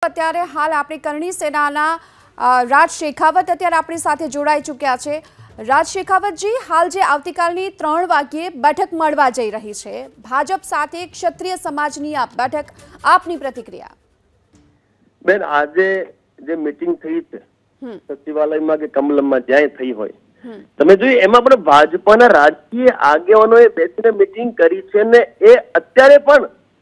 અત્યારે હાલ આપણી કરણી સેનાના રાજ શેખાવત અત્યારે આપણી સાથે જોડાઈ ચૂક્યા છે। રાજ શેખાવતજી, હાલ જે આવતીકાલની 3 વાગ્યે બેઠક મળવા જઈ રહી છે ભાજપ સાથે ક્ષત્રિય સમાજની આ બેઠક, આપની પ્રતિક્રિયા? બેન, આજે જે મીટિંગ થઈ છે સચિવાલયમાં કે કમલમમાં જ્યાં થઈ હોય, તમે જોયું એમાં પણ ભાજપાના રાજકીય આગેવાનોએ બેસીને મીટિંગ કરી છે ને એ અત્યારે પણ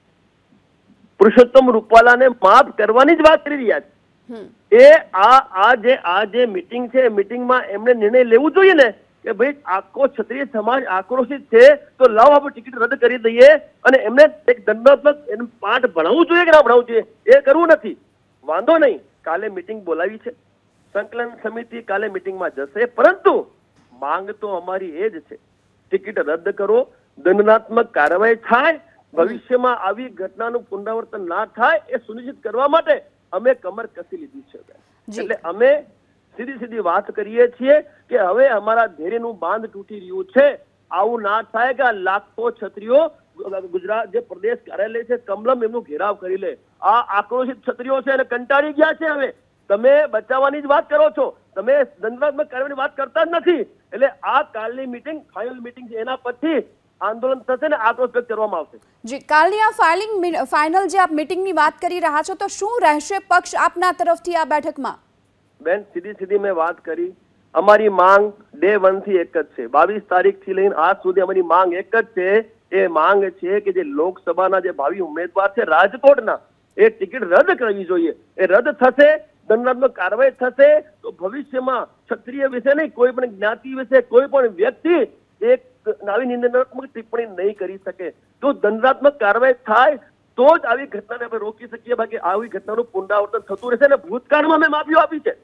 પુરુષોત્તમ રૂપાલાને માફ કરવાની જ વાત કરી રહ્યા છે। એ આ જે મીટિંગ છે, મીટિંગમાં એમને નિર્ણય લેવું જોઈએ ને કે ભાઈ આખો ક્ષત્રિય સમાજ આક્રોશિત છે તો લાવો આપણે ટિકિટ રદ કરી દઈએ અને એમને એક દંડાત્મક પાઠ ભણાવવું જોઈએ કે ના ભણાવવું જોઈએ, એ કરવું નથી। વાંધો નહીં, કાલે મીટિંગ બોલાવી છે, સંકલન સમિતિ કાલે મીટિંગમાં જશે, પરંતુ માંગ તો અમારી એ જ છે, ટિકિટ રદ કરો, દંડાત્મક કાર્યવાહી થાય, ભવિષ્યમાં આવી ઘટનાનું પુનરાવર્તન ના થાય એ સુનિશ્ચિત કરવા માટે અમે કમર કસી લીધી છે। એટલે અમે સીધી વાત કરીએ છીએ કે હવે અમારા ધૈર્યનું બાંધ તૂટી રહ્યું છે। આવું ના થાય કે આ લાખો ક્ષત્રિયો ગુજરાત જે પ્રદેશ કાર્યાલય છે કમલમ એમનો ઘેરાવ કરી લે। આ આક્રોશિત ક્ષત્રિયો છે અને કંટાળી ગયા છે। હવે તમે બચાવવાની જ વાત કરો છો, તમે દંડાત્મક કાર્યવાહીની વાત કરતા જ નથી। એટલે આ કાલની મીટિંગ ફાઇનલ મીટિંગ છે, એના પછી આંદોલન થશે ને આક્રોશ વ્યક્ત કરવામાં આવશે। જી, કાલની આ ફાઇનલ જે આપ મીટિંગની વાત કરી રહ્યા છો તો શું રહેશે પક્ષ આપના તરફથી આ બેઠકમાં? બેન, સીધી મેં વાત કરી, અમારી માંગ ડે 1 થી એક જ છે। 22 તારીખથી લઈને આજ સુધી અમારી માંગ એક જ છે। એ માંગ છે કે જે લોકસભાના જે ભાવિ ઉમેદવાર છે રાજકોટના, એ ટિકિટ રદ કરવી જોઈએ। એ રદ થશે, દંડાત્મક કાર્યવાહી થશે તો ભવિષ્યમાં ક્ષત્રિય વિશે નહીં, કોઈ પણ જ્ઞાતિ વિશે કોઈ પણ વ્યક્તિ એક આવી નિંદનાત્મક ટિપ્પણી નહીં કરી શકે। તો દંડાત્મક કાર્યવાહી થાય તો જ આવી ઘટનાને આપણે રોકી શકીએ, બાકી આવી ઘટનાનું પુનરાવર્તન થતું રહેશે। અને ભૂતકાળમાં મેં માફીઓ આપી છે,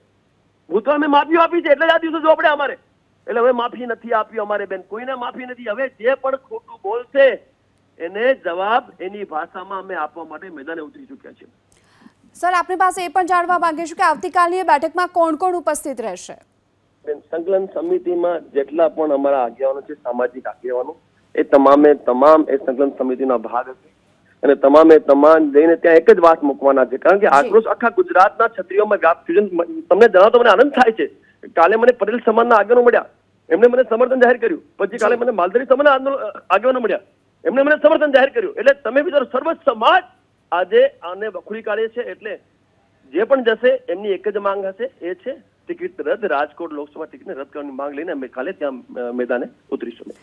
એટલે જ આ દિવસો જો આપણે અમારે, એટલે હવે માફી નથી આપી અમારે બેન, કોઈને માફી નથી। હવે જે પણ ખોટું બોલશે એને જવાબ એની ભાષામાં અમે આપવા માટે મેદાને ઉતરી ચૂક્યા છીએ। સર, આપની પાસે એ પણ જાણવા માંગીશું કે આવતીકાલની બેઠકમાં કોણ કોણ ઉપસ્થિત રહેશે? સંકલન સમિતિમાં જેટલા પણ અમારા આગેવાનો છે, સામાજિક આગેવાનો, એ તમામે તમામ એ સંકલન સમિતિનો ભાગ હશે અને તમામે તમામ જઈને ત્યાં એક જ વાત મૂકવાના છે, કારણ કે આક્રોશ આખા ગુજરાતના ક્ષત્રિયોમાં વ્યાપ છે। તમને જણાવતો મને આનંદ થાય છે, કાલે મને પટેલ સમાજના આગેવાનો મળ્યા, એમને મને સમર્થન જાહેર કર્યું, પછી કાલે મને માલધારી સમાજના આગેવાનો મળ્યા, એમને મને સમર્થન જાહેર કર્યું। એટલે તમે વિચારો, સર્વ સમાજ આજે આને વખોડી કાઢે છે। એટલે જે પણ જશે એમની એક જ માંગ હશે, એ છે ટિકિટ રદ, રાજકોટ લોકસભા ટિકિટને રદ કરવાની માંગ લઈને અમે કાલે ત્યાં મેદાને ઉતરીશું।